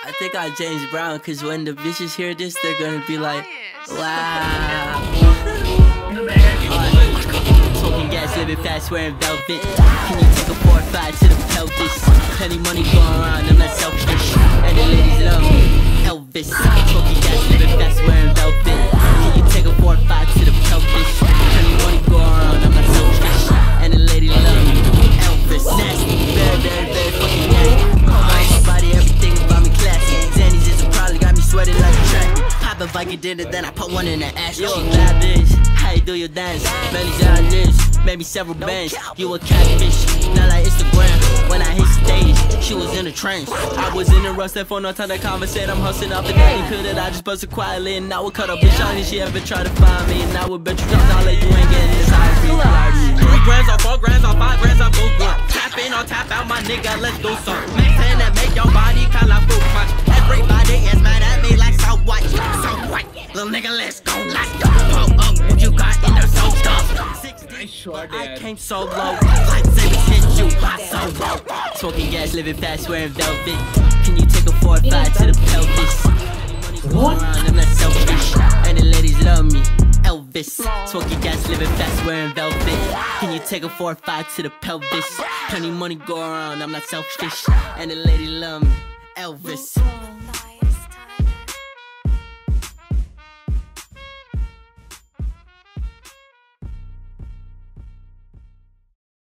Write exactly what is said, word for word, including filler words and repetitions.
I think I James Brown, cause when the bitches hear this, they're gonna be like, wow. Smoking gas, living fast, wearing velvet. Can you take a four or five to the pelvis? Plenty money going around, I'm not selfish. And the ladies love me, Elvis. Smoking gas, living fast, wearing velvet. Can you take a four or five to the pelvis? Plenty money going around, I'm not selfish. And the ladies love me, Elvis. Nasty, very, very, very fucking nasty. My body, everything about me classy. Zanny's just probably got me sweating like a track. Pop a Viking dinner, then I put one in the ass. Yo, bad bitch, how you do your dance? Melly's out this, maybe several bands. You a catfish, not like Instagram. When I hit stage, she was in a trance. I was in a rush, that phone, no time to conversate. I'm hustling up and down, you could I just busted quietly. And I would cut a bitch on if she ever try to find me. And I would bet you drop down like you ain't getting this high. Three grams or four grams or five grams, I both one. Tap in or tap out, my nigga, let's do some. Make ten that make your body call out fruit punch. Everybody is mad at me like so white, so white. Little nigga, let's go, let's go. Pull up, what you got in there so tough. I came so low, like sabers hit you, hot so low. Smoking gas, living fast, wearing velvet. Can you take a four or five to the pelvis? What? Around, I'm not selfish, and the ladies love me, Elvis. Smoking gas, living fast, wearing velvet. Can you take a four or five to the pelvis? Plenty money go around, I'm not selfish, and the ladies love me, Elvis.